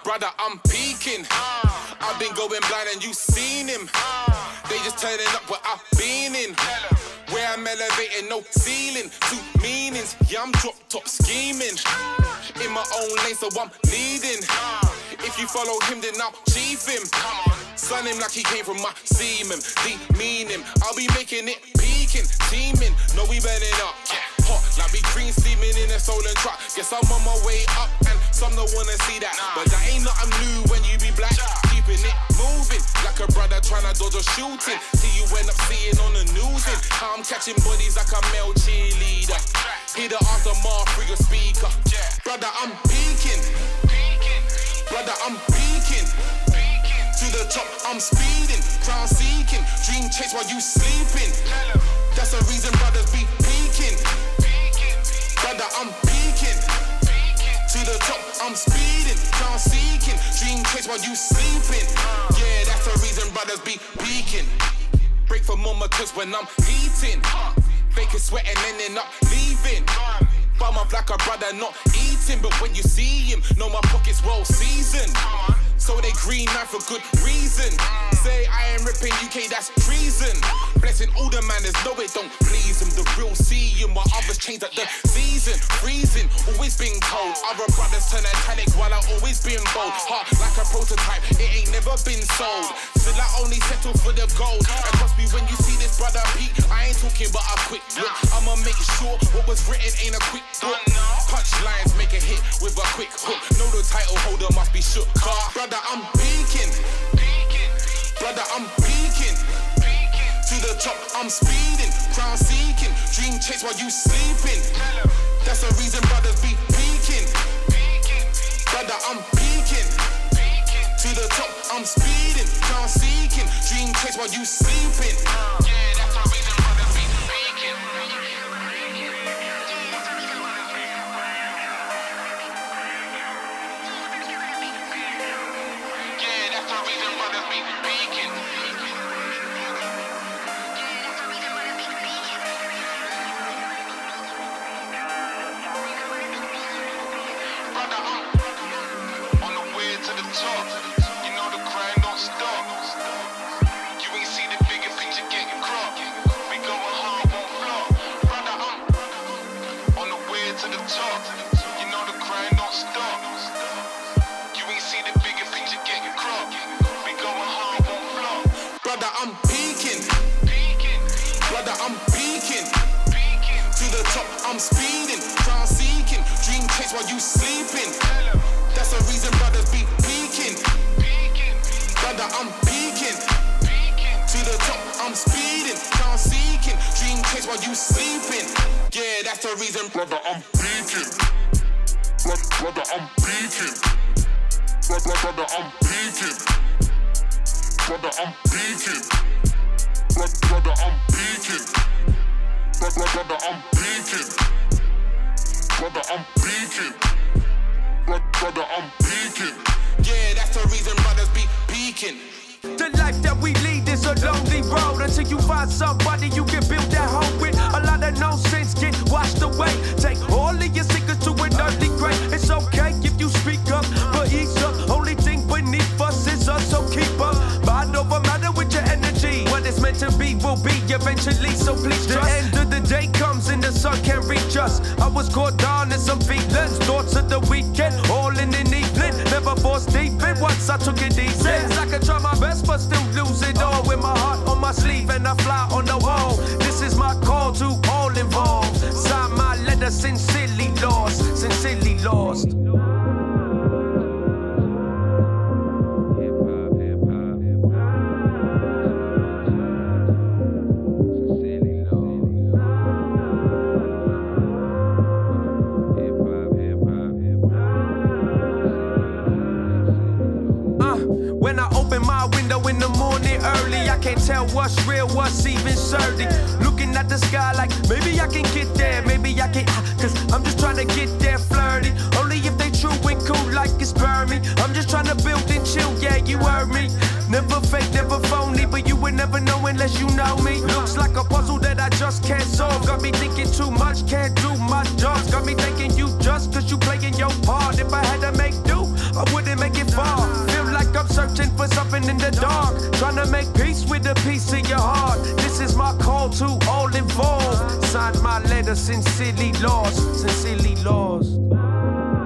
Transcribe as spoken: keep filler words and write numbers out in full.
brother, I'm peeking. I've been going blind and you seen him. They just turning up what I've been in. Where I'm elevating, no ceiling. Two meanings, yeah, I'm drop top scheming. In my own lane, so I'm leading. If you follow him, then I'll chief him. Son him like he came from my semen. Deep mean him, I'll be making it peaking, teaming. No, we burning up, hot like we green steaming in a stolen truck. Guess I'm on my way up, and some don't wanna see that. But that ain't nothing new when you be black. Keeping it moving like a brother trying to dodge a shooting. See you end up seeing on the news. How I'm catching bodies like a male cheerleader. Hear the aftermath through your speaker. Brother, I'm peeking. Brother, I'm peeking. To the top, I'm speeding. Crown seeking. Dream chase while you sleeping. That's the reason brothers be peeking. Brother, I'm peeking. To the top, I'm speeding. Crown seeking. Dream chase while you sleeping. Yeah, that's the reason brothers be peeking. Break for mama cause when I'm heating. Fake it sweating and then up leaving. Bum up like a brother not eating. But when you see him, know my pockets well seasoned. So they green man for good reason. Say I ain't ripping U K, that's treason. Blessing all the manners, no it don't please them. The real see him while others change at the season. Freezing, always been cold. Other brothers turn italic while I always been bold. Heart like a prototype, it ain't never been sold. Still I only settle for the gold. And trust me when you see this brother peak, I ain't talking but a quick look. I'ma make sure what was written ain't a quick book. Punchlines make a hit with a quick hook. Know the title holder must be shook. Brother, I'm peeking. Brother, I'm peeking. To the top, I'm speeding. Crown seeking. Dream chase while you sleeping. That's the reason brothers be peeking. Brother, I'm peeking. To the top, I'm speeding. Crown seeking. Dream chase while you sleeping. Yeah, that's the reason brothers be peeking. I'm speeding, crown seeking, dream chase while you sleeping. That's the reason brothers be peeking. Brother, I'm peeking. To the top, I'm speeding, crown seeking, dream chase while you sleeping. Yeah, that's the reason, brother, I'm peeking. Brother, brother I'm peeking. Brother, brother, I'm peeking. Brother, I'm peeking. Brother, brother, I'm peeking. Brother, brother, I'm peeking. Brother, I'm peeking. Brother, brother, I'm peeking. Yeah, that's the reason brothers be peeking. The life that we lead is a lonely road. Until you find somebody you can build that home with. A lot of nonsense get washed away. Take all of your secrets to an earthly grave. It's okay if you speak up, but ease up. Only thing beneath us is us, so keep up. Mind over matter with your energy. What it's meant to be will be eventually, so please trust. The end of the day comes and the sun can't reach us. I was caught down in some feelings. Thoughts of the weekend, all in an evening. Never forced deep in once I took it easy. Seems like I try my best but still lose it all. With my heart on my sleeve and I fly on the wall. This is my call to all involved. Sign my letter, sincerely lost. Sincerely lost. When I open my window in the morning early, I can't tell what's real, what's even surly. Looking at the sky like maybe I can get there, maybe I can, cause I'm just trying to get there flirty. Only if they true and cool like it's me. I'm just trying to build and chill, yeah, you heard me. Never fake, never phony, but you would never know unless you know me. Looks like a puzzle that I just can't solve. Got me thinking too much, can't do my jobs. Got me thinking you just cause you playing your part. If I had to make do, I wouldn't make it fun. in the dark, trying to make peace with a piece of your heart. This is my call to all involved. Signed my letter, sincerely lost, sincerely lost.